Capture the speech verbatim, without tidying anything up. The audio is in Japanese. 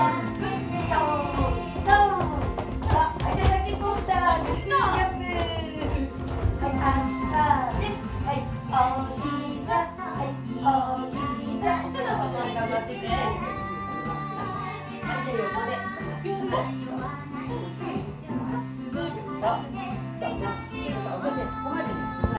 そうそう、まっすぐさ、お手でここまで。